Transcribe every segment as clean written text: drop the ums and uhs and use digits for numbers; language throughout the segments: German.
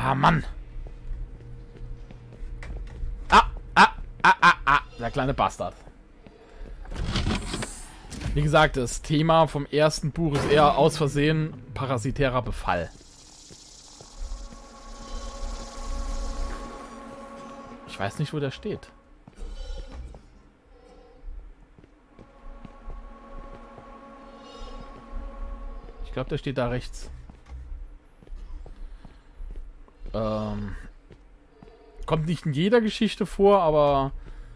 Ah, Mann. Der kleine Bastard. Wie gesagt, das Thema vom ersten Buch ist eher aus Versehen parasitärer Befall. Ich weiß nicht, wo der steht. Ich glaube, der steht da rechts. Kommt nicht in jeder Geschichte vor, aber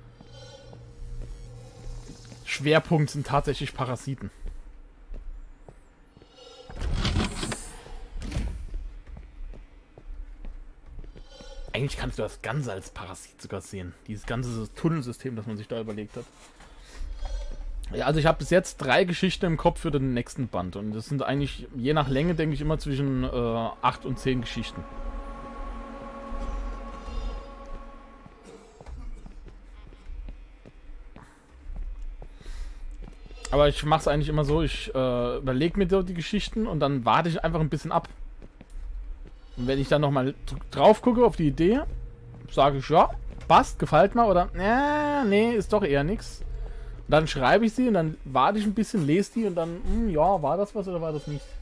Schwerpunkt sind tatsächlich Parasiten. Eigentlich kannst du das Ganze als Parasit sogar sehen. Dieses ganze Tunnelsystem, das man sich da überlegt hat. Ja, also ich habe bis jetzt 3 Geschichten im Kopf für den nächsten Band. Und das sind eigentlich, je nach Länge, denke ich, immer zwischen 8 und 10 Geschichten. Aber ich mache es eigentlich immer so, ich überlege mir so die Geschichten und dann warte ich einfach ein bisschen ab. Und wenn ich dann nochmal drauf gucke auf die Idee, sage ich, ja, passt, gefällt mir oder nee, ist doch eher nix. Und dann schreibe ich sie und dann warte ich ein bisschen, lese die und dann, ja, war das was oder war das nicht?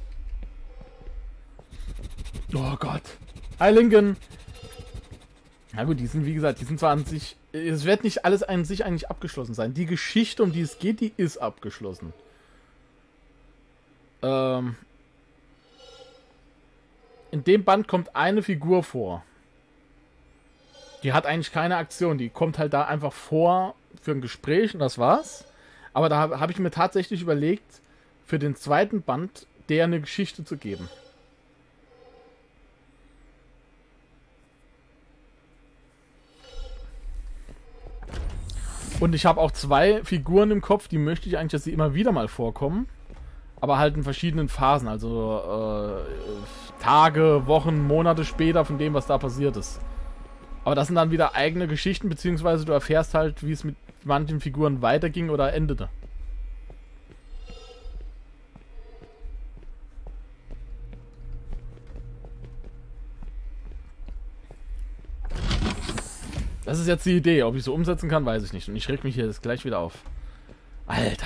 Oh Gott. Hi Lincoln. Na gut, die sind, wie gesagt, die sind zwar an sich, es wird nicht alles an sich eigentlich abgeschlossen sein. Die Geschichte, um die es geht, die ist abgeschlossen. In dem Band kommt eine Figur vor. Die hat eigentlich keine Aktion. Die kommt halt da einfach vor für ein Gespräch und das war's. Aber da habe ich mir tatsächlich überlegt, für den zweiten Band der eine Geschichte zu geben. Und ich habe auch 2 Figuren im Kopf, die möchte ich eigentlich, dass sie immer wieder mal vorkommen. Aber halt in verschiedenen Phasen. Also Tage, Wochen, Monate später von dem, was da passiert ist. Aber das sind dann wieder eigene Geschichten, beziehungsweise du erfährst halt, wie es mit manchen Figuren weiterging oder endete. Das ist jetzt die Idee. Ob ich so umsetzen kann, weiß ich nicht. Und ich reg mich hier jetzt gleich wieder auf. Alter.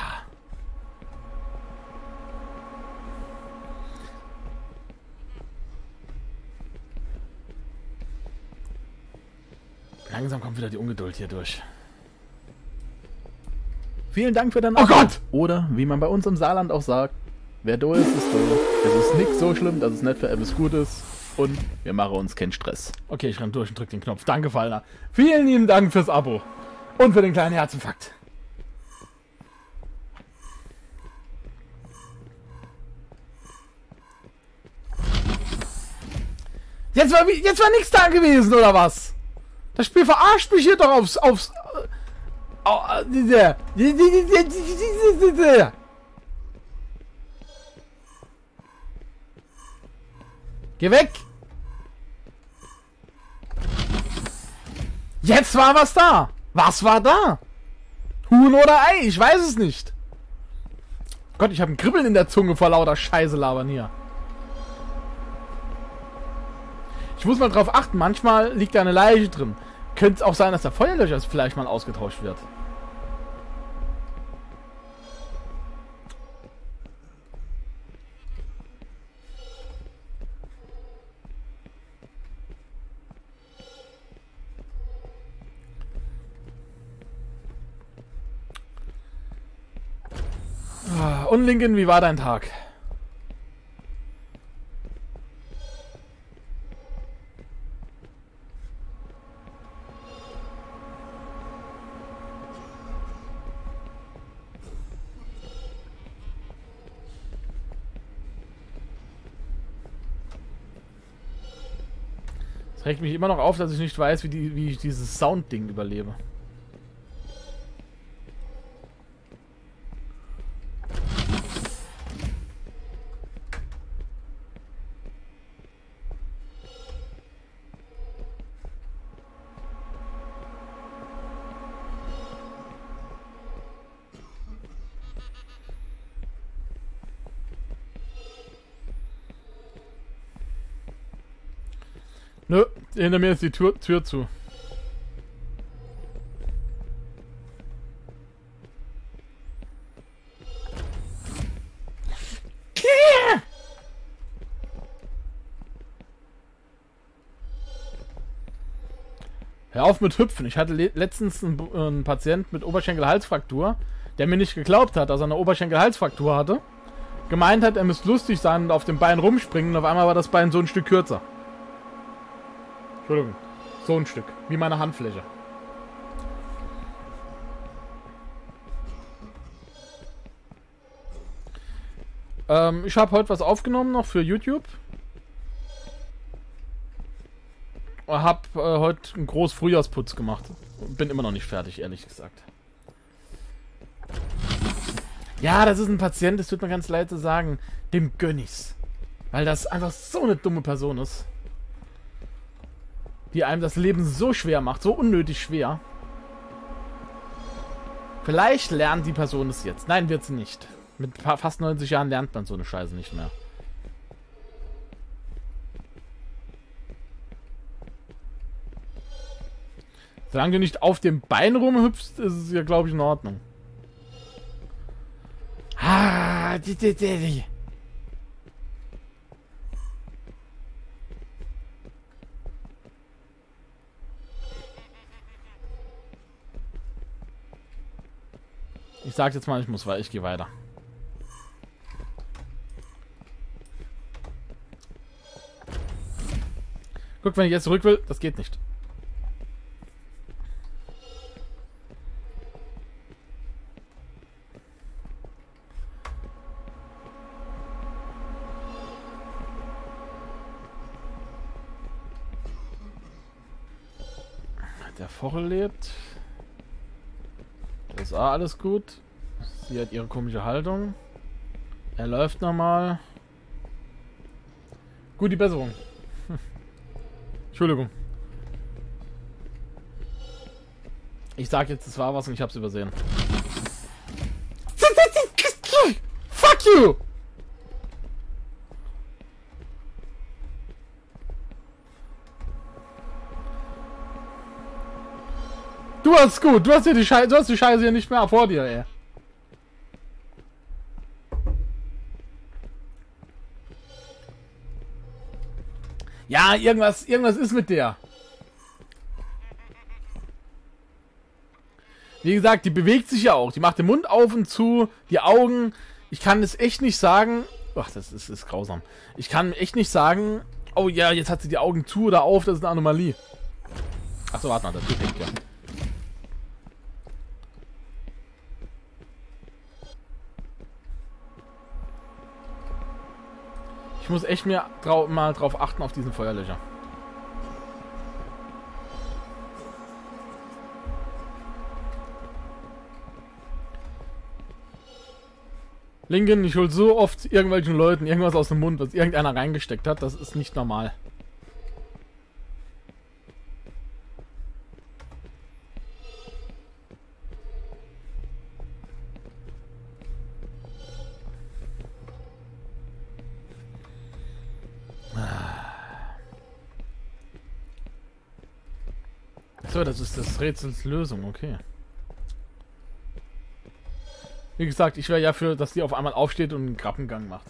Langsam kommt wieder die Ungeduld hier durch. Vielen Dank für dein Abo. Oh Gott! Oder, wie man bei uns im Saarland auch sagt, wer do ist, ist do. Es ist nicht so schlimm, dass es nicht für etwas gut ist. Und wir machen uns keinen Stress. Okay, ich renn durch und drück den Knopf. Danke, Fallner. Vielen lieben Dank fürs Abo. Und für den kleinen Herzinfarkt. Jetzt war nichts da gewesen, oder was? Das Spiel verarscht mich hier doch aufs Geh weg! Jetzt war was da! Was war da? Huhn oder Ei? Ich weiß es nicht. Gott, ich habe ein Kribbeln in der Zunge vor lauter Scheiße labern hier. Ich muss mal drauf achten, manchmal liegt da eine Leiche drin. Könnte es auch sein, dass der Feuerlöscher vielleicht mal ausgetauscht wird. Und Lincoln, wie war dein Tag? Es regt mich immer noch auf, dass ich nicht weiß, wie ich dieses Sound-Ding überlebe. Nö, hinter mir ist die Tür zu. Hör auf mit Hüpfen. Ich hatte letztens einen Patient mit Oberschenkel-Halsfraktur, der mir nicht geglaubt hat, dass er eine Oberschenkel-Halsfraktur hatte. Gemeint hat, er müsste lustig sein und auf dem Bein rumspringen und auf einmal war das Bein so ein Stück kürzer. Entschuldigung. So ein Stück. Wie meine Handfläche. Ich habe heute was aufgenommen noch für YouTube. Hab heute einen großen Frühjahrsputz gemacht. Bin immer noch nicht fertig, ehrlich gesagt. Ja, das ist ein Patient, das tut mir ganz leid zu sagen. Dem gönn ich's. Weil das einfach so eine dumme Person ist. Die einem das Leben so schwer macht, so unnötig schwer. Vielleicht lernt die Person es jetzt. Nein, wird sie nicht. Mit fast 90 Jahren lernt man so eine Scheiße nicht mehr. Solange du nicht auf dem Bein rumhüpfst, ist es ja, glaube ich, in Ordnung. Ah, die. Ich sag jetzt mal, ich gehe weiter. Guck, wenn ich jetzt zurück will, das geht nicht. Der Vochel lebt. Da ist auch alles gut. Sie hat ihre komische Haltung. Er läuft nochmal. Gute Besserung. Entschuldigung. Ich sag jetzt, es war was und ich hab's übersehen. Fuck you! Du hast gut, du hast hier die Scheiße, du hast die Scheiße hier nicht mehr vor dir, ey. Ja, irgendwas ist mit der. Wie gesagt, die bewegt sich ja auch. Die macht den Mund auf und zu, die Augen. Ich kann es echt nicht sagen. Ach, das ist grausam. Ich kann echt nicht sagen, oh ja, jetzt hat sie die Augen zu oder auf, das ist eine Anomalie. Achso, warte mal, das geht echt, ja. Ich muss echt mal drauf achten auf diesen Feuerlöcher. Linken, ich hol so oft irgendwelchen Leuten irgendwas aus dem Mund, was irgendeiner reingesteckt hat. Das ist nicht normal. So, das ist das Rätsels Lösung, okay. Wie gesagt, ich wäre ja für, dass die auf einmal aufsteht und einen Krabbengang macht.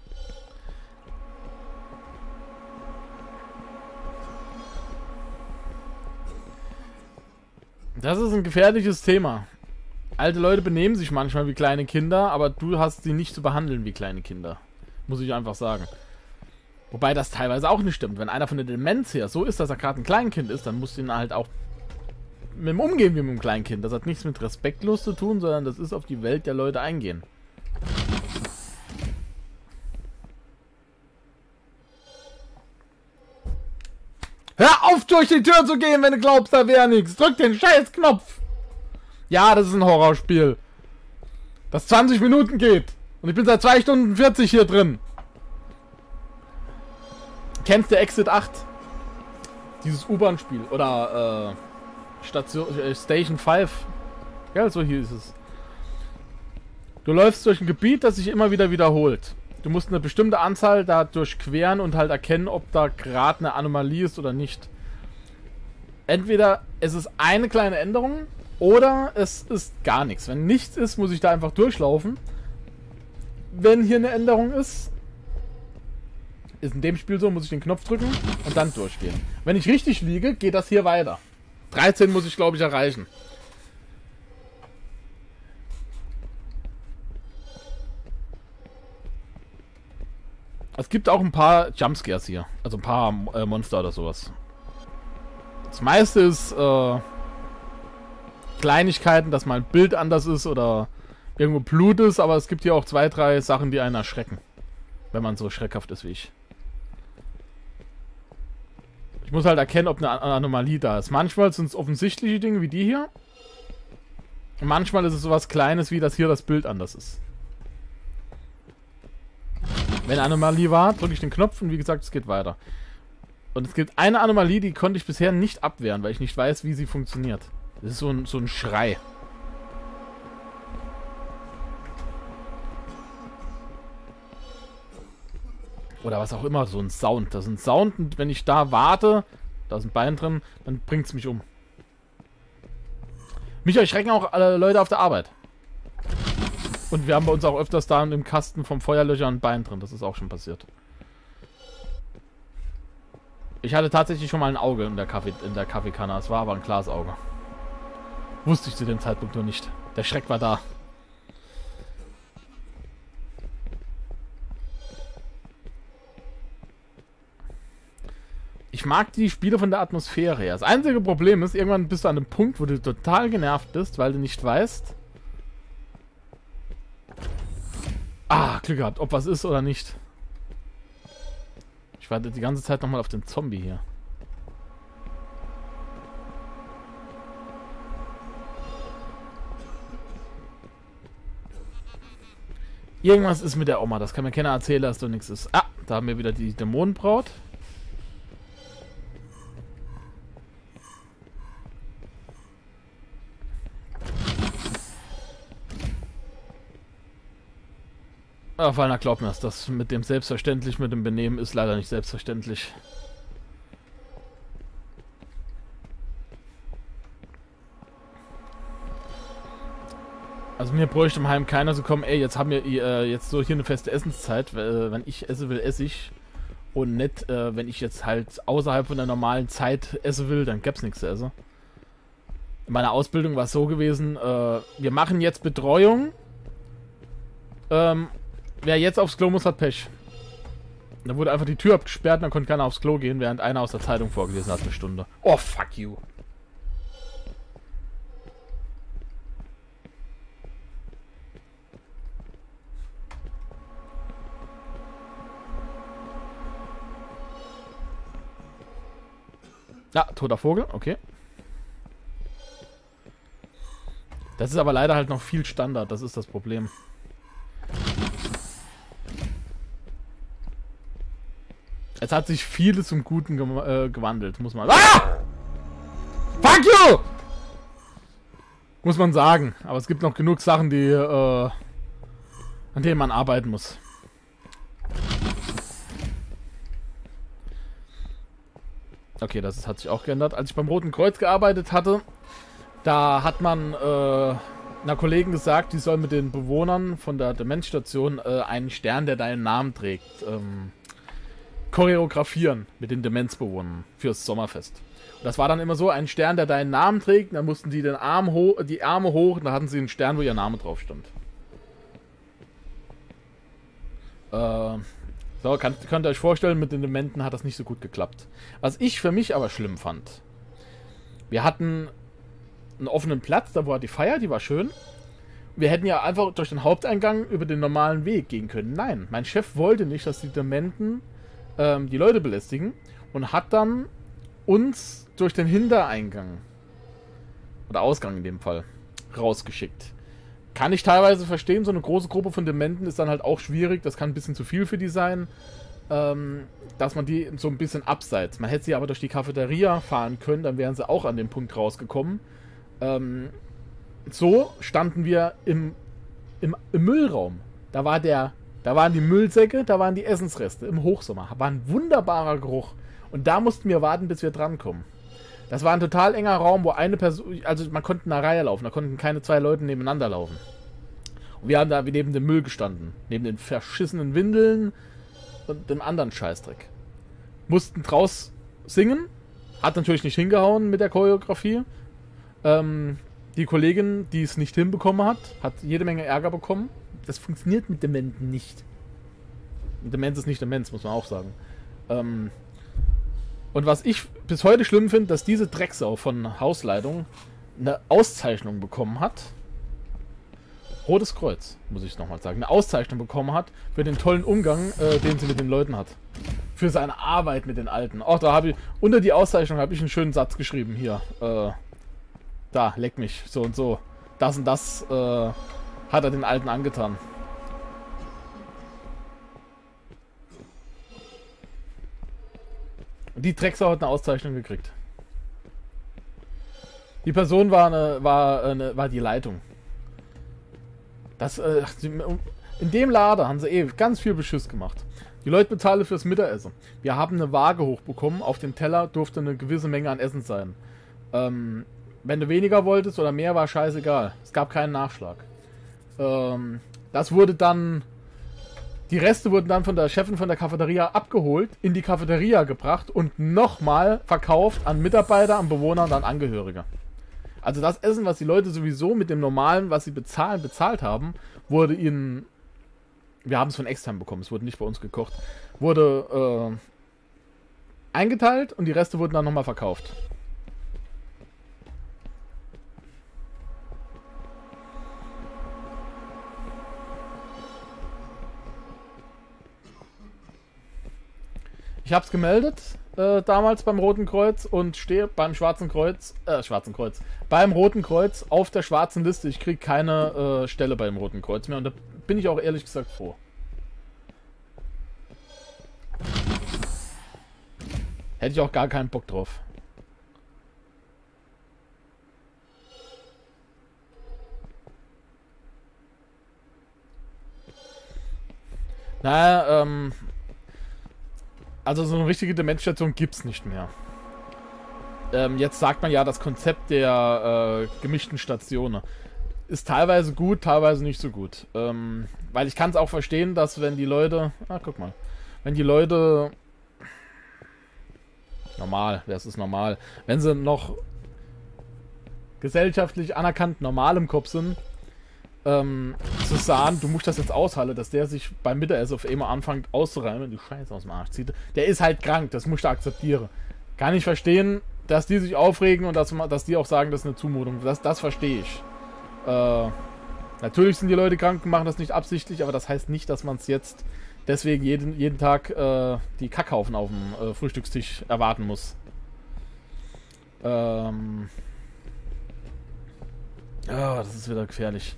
Das ist ein gefährliches Thema. Alte Leute benehmen sich manchmal wie kleine Kinder, aber du hast sie nicht zu behandeln wie kleine Kinder. Muss ich einfach sagen. Wobei das teilweise auch nicht stimmt. Wenn einer von der Demenz her so ist, dass er gerade ein Kleinkind ist, dann musst du ihn halt auch mit dem umgehen wie mit einem Kleinkind. Das hat nichts mit respektlos zu tun, sondern das ist auf die Welt der Leute eingehen. Hör auf, durch die Tür zu gehen, wenn du glaubst, da wäre nichts. Drück den scheiß Knopf. Ja, das ist ein Horrorspiel. Das 20 Minuten geht. Und ich bin seit 2 Stunden 40 hier drin. Kennst du Exit 8? Dieses U-Bahn-Spiel. Oder, Station 5. Ja, so hieß es. Du läufst durch ein Gebiet, das sich immer wieder wiederholt. Du musst eine bestimmte Anzahl da durchqueren und halt erkennen, ob da gerade eine Anomalie ist oder nicht. Entweder es ist eine kleine Änderung oder es ist gar nichts. Wenn nichts ist, muss ich da einfach durchlaufen. Wenn hier eine Änderung ist in dem Spiel so, muss ich den Knopf drücken und dann durchgehen. Wenn ich richtig liege, geht das hier weiter. 13 muss ich, glaube ich, erreichen. Es gibt auch ein paar Jumpscares hier. Also ein paar Monster oder sowas. Das meiste ist Kleinigkeiten, dass mal ein Bild anders ist oder irgendwo Blut ist, aber es gibt hier auch 2, 3 Sachen, die einen erschrecken. Wenn man so schreckhaft ist wie ich. Ich muss halt erkennen, ob eine Anomalie da ist. Manchmal sind es offensichtliche Dinge wie die hier. Und manchmal ist es sowas Kleines, wie dass hier das Bild anders ist. Wenn eine Anomalie war, drücke ich den Knopf und wie gesagt, es geht weiter. Und es gibt eine Anomalie, die konnte ich bisher nicht abwehren, weil ich nicht weiß, wie sie funktioniert. Das ist so ein Schrei. Oder was auch immer, so ein Sound. Das ist ein Sound und wenn ich da warte, da ist ein Bein drin, dann bringt es mich um. Mich erschrecken auch alle Leute auf der Arbeit. Und wir haben bei uns auch öfters da im Kasten vom Feuerlöcher ein Bein drin. Das ist auch schon passiert. Ich hatte tatsächlich schon mal ein Auge in der Kaffeekanne. Es war aber ein Glasauge. Wusste ich zu dem Zeitpunkt nur nicht. Der Schreck war da. Ich mag die Spiele von der Atmosphäre her. Das einzige Problem ist, irgendwann bist du an einem Punkt, wo du total genervt bist, weil du nicht weißt... Ah, Glück gehabt, ob was ist oder nicht. Ich warte die ganze Zeit nochmal auf den Zombie hier. Irgendwas ist mit der Oma, das kann mir keiner erzählen, dass so nichts ist. Ah, da haben wir wieder die Dämonenbraut. Ach, Wallner, glaub mir, das mit dem selbstverständlich, mit dem Benehmen ist leider nicht selbstverständlich. Also mir bräuchte im Heim keiner so kommen, ey, jetzt haben wir jetzt so hier eine feste Essenszeit, wenn ich esse will, esse ich. Und nicht, wenn ich jetzt halt außerhalb von der normalen Zeit essen will, dann gäb's nichts zu essen. In meiner Ausbildung war es so gewesen, wir machen jetzt Betreuung. Wer jetzt aufs Klo muss, hat Pech. Da wurde einfach die Tür abgesperrt und dann konnte keiner aufs Klo gehen, während einer aus der Zeitung vorgelesen hat, eine Stunde. Oh, fuck you. Ja, toter Vogel, okay. Das ist aber leider halt noch viel Standard, das ist das Problem. Es hat sich vieles zum Guten gewandelt, muss man... Ah! Fuck you! Muss man sagen. Aber es gibt noch genug Sachen, die, an denen man arbeiten muss. Okay, das hat sich auch geändert. Als ich beim Roten Kreuz gearbeitet hatte, da hat man einer Kollegin gesagt, die soll mit den Bewohnern von der Demenzstation einen Stern, der deinen Namen trägt, choreografieren mit den Demenzbewohnern fürs Sommerfest. Und das war dann immer so, ein Stern, der deinen Namen trägt, und dann mussten die die Arme hoch und da hatten sie einen Stern, wo ihr Name drauf stand. So, könnt ihr euch vorstellen, mit den Dementen hat das nicht so gut geklappt. Was ich für mich aber schlimm fand, wir hatten einen offenen Platz, da war die Feier, die war schön. Wir hätten ja einfach durch den Haupteingang über den normalen Weg gehen können. Nein, mein Chef wollte nicht, dass die Dementen die Leute belästigen und hat dann uns durch den Hintereingang oder Ausgang in dem Fall rausgeschickt. Kann ich teilweise verstehen, so eine große Gruppe von Dementen ist dann halt auch schwierig, das kann ein bisschen zu viel für die sein, dass man die so ein bisschen abseits. Man hätte sie aber durch die Cafeteria fahren können, dann wären sie auch an dem Punkt rausgekommen. So standen wir im Müllraum. Da war der Da waren die Müllsäcke, da waren die Essensreste im Hochsommer. War ein wunderbarer Geruch. Und da mussten wir warten, bis wir drankommen. Das war ein total enger Raum, wo eine Person, also man konnte in einer Reihe laufen, da konnten keine zwei Leute nebeneinander laufen. Und wir haben da neben dem Müll gestanden. Neben den verschissenen Windeln und dem anderen Scheißdreck. Mussten draus singen. Hat natürlich nicht hingehauen mit der Choreografie. Die Kollegin, die es nicht hinbekommen hat, hat jede Menge Ärger bekommen. Das funktioniert mit Dementen nicht. Demenz ist nicht Demenz, muss man auch sagen. Und was ich bis heute schlimm finde, dass diese Drecksau von Hausleitung eine Auszeichnung bekommen hat. Rotes Kreuz, muss ich nochmal sagen. Eine Auszeichnung bekommen hat für den tollen Umgang, den sie mit den Leuten hat. Für seine Arbeit mit den Alten. Auch da habe ich, unter die Auszeichnung habe ich einen schönen Satz geschrieben. Hier, da, leck mich, so und so. Das und das hat er den Alten angetan. Und die Drecksau hat eine Auszeichnung gekriegt. Die Person war die Leitung. Das, in dem Laden haben sie ganz viel Beschiss gemacht. Die Leute bezahlen fürs Mittagessen. Wir haben eine Waage hochbekommen. Auf dem Teller durfte eine gewisse Menge an Essen sein. Wenn du weniger wolltest oder mehr, war scheißegal. Es gab keinen Nachschlag. Das wurde dann... Die Reste wurden dann von der Chefin von der Cafeteria abgeholt, in die Cafeteria gebracht und nochmal verkauft an Mitarbeiter, an Bewohner und an Angehörige. Also das Essen, was die Leute sowieso mit dem Normalen, was sie bezahlt haben, wurde ihnen... Wir haben es von extern bekommen, es wurde nicht bei uns gekocht. Wurde eingeteilt und die Reste wurden dann nochmal verkauft. Ich habe es gemeldet, damals beim Roten Kreuz und stehe beim Schwarzen Kreuz, beim Roten Kreuz auf der schwarzen Liste. Ich kriege keine Stelle beim Roten Kreuz mehr und da bin ich auch ehrlich gesagt froh. Hätte ich auch gar keinen Bock drauf. Naja, also so eine richtige Demenzstation gibt's nicht mehr. Jetzt sagt man ja, das Konzept der gemischten Stationen ist teilweise gut, teilweise nicht so gut. Weil ich kann es auch verstehen, dass wenn die Leute... Ah, guck mal. Wenn die Leute... Normal, das ist normal. Wenn sie noch gesellschaftlich anerkannt normal im Kopf sind, zu sagen, du musst das jetzt aushalten, dass der sich beim Mittagessen auf einmal anfängt auszureimen, die Scheiße aus dem Arsch zieht. Der ist halt krank, das musst du akzeptieren. Kann ich verstehen, dass die sich aufregen und dass die auch sagen, das ist eine Zumutung. Das verstehe ich. Natürlich sind die Leute krank und machen das nicht absichtlich, aber das heißt nicht, dass man es jetzt deswegen jeden Tag die Kackhaufen auf dem Frühstückstisch erwarten muss. Ja, das ist wieder gefährlich.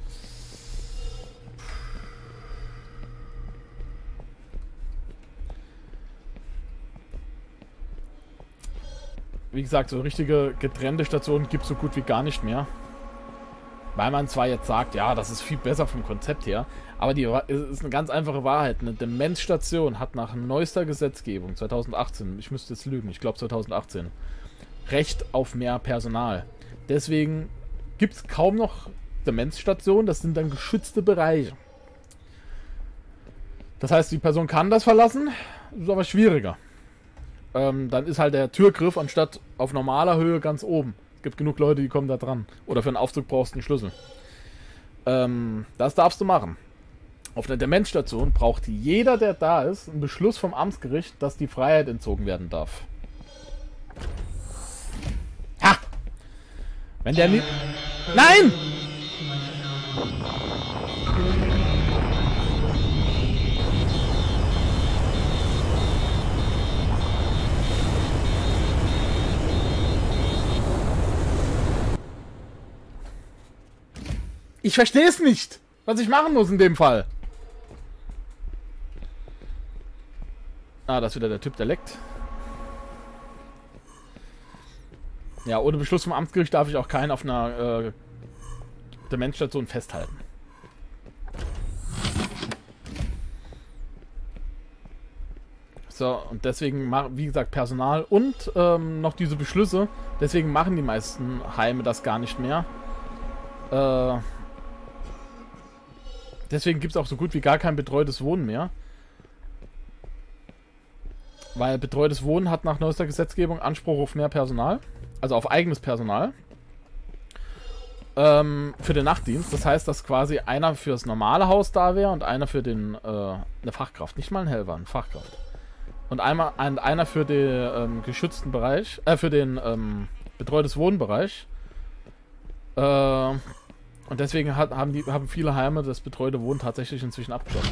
Wie gesagt, so richtige getrennte Stationen gibt es so gut wie gar nicht mehr. Weil man zwar jetzt sagt, ja, das ist viel besser vom Konzept her, aber es ist eine ganz einfache Wahrheit. Eine Demenzstation hat nach neuester Gesetzgebung, 2018, ich müsste jetzt lügen, ich glaube 2018, Recht auf mehr Personal. Deswegen gibt es kaum noch Demenzstationen, das sind dann geschützte Bereiche. Das heißt, die Person kann das verlassen, ist aber schwieriger. Dann ist halt der Türgriff anstatt auf normaler Höhe ganz oben. Es gibt genug Leute, die kommen da dran. Oder für einen Aufzug brauchst du einen Schlüssel. Das darfst du machen. Auf einer Demenzstation braucht jeder, der da ist, einen Beschluss vom Amtsgericht, dass die Freiheit entzogen werden darf. Ha! Wenn der nicht... Nein! Ich verstehe es nicht, was ich machen muss in dem Fall. Ah, das ist wieder der Typ, der leckt. Ja, ohne Beschluss vom Amtsgericht darf ich auch keinen auf einer Demenzstation festhalten. So, und deswegen, wie gesagt, Personal und noch diese Beschlüsse. Deswegen machen die meisten Heime das gar nicht mehr. Deswegen gibt es auch so gut wie gar kein betreutes Wohnen mehr. Weil betreutes Wohnen hat nach neuester Gesetzgebung Anspruch auf mehr Personal. Also auf eigenes Personal. Für den Nachtdienst. Das heißt, dass quasi einer fürs normale Haus da wäre und einer für den eine Fachkraft. Nicht mal ein Helfer, eine Fachkraft. Und einer für den geschützten Bereich, für den betreutes Wohnbereich. Und deswegen haben viele Heime das betreute Wohnen tatsächlich inzwischen abgeschlossen.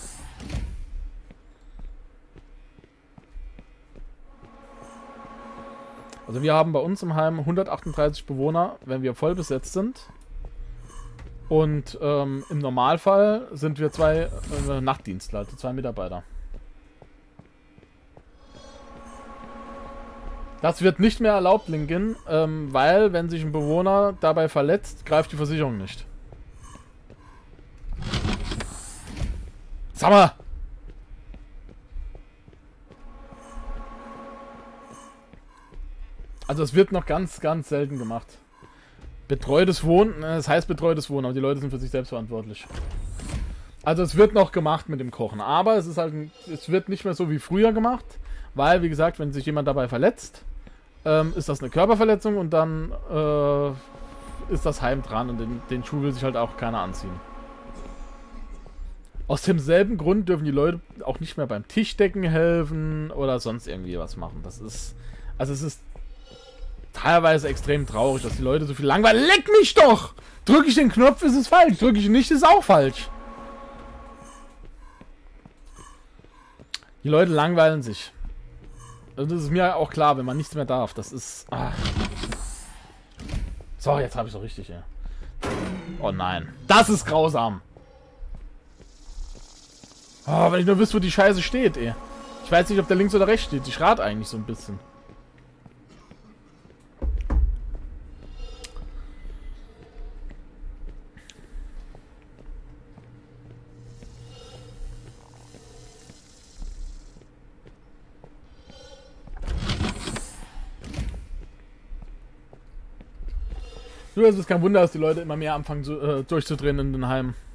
Also wir haben bei uns im Heim 138 Bewohner, wenn wir voll besetzt sind. Und im Normalfall sind wir 2 Nachtdienstler, also 2 Mitarbeiter. Das wird nicht mehr erlaubt, Lincoln, weil, wenn sich ein Bewohner dabei verletzt, greift die Versicherung nicht. Sag mal! Also es wird noch ganz, ganz selten gemacht. Betreutes Wohnen, das heißt betreutes Wohnen, aber die Leute sind für sich selbst verantwortlich. Also es wird noch gemacht mit dem Kochen, aber es ist halt, es wird nicht mehr so wie früher gemacht, weil, wie gesagt, wenn sich jemand dabei verletzt, ist das eine Körperverletzung und dann ist das Heim dran und den Schuh will sich halt auch keiner anziehen. Aus demselben Grund dürfen die Leute auch nicht mehr beim Tischdecken helfen oder sonst irgendwie was machen. Das ist, also es ist teilweise extrem traurig, dass die Leute so viel langweilen. Leck mich doch! Drücke ich den Knopf, ist es falsch. Drücke ich ihn nicht, ist es auch falsch. Die Leute langweilen sich. Also das ist mir auch klar, wenn man nichts mehr darf. Das ist... Ach. So, jetzt habe ich es doch richtig, ja. Oh nein. Das ist grausam. Oh, wenn ich nur wüsste, wo die Scheiße steht, ey. Ich weiß nicht, ob der links oder rechts steht. Ich rate eigentlich so ein bisschen. Es ist kein Wunder, dass die Leute immer mehr anfangen durchzudrehen in den Heimen.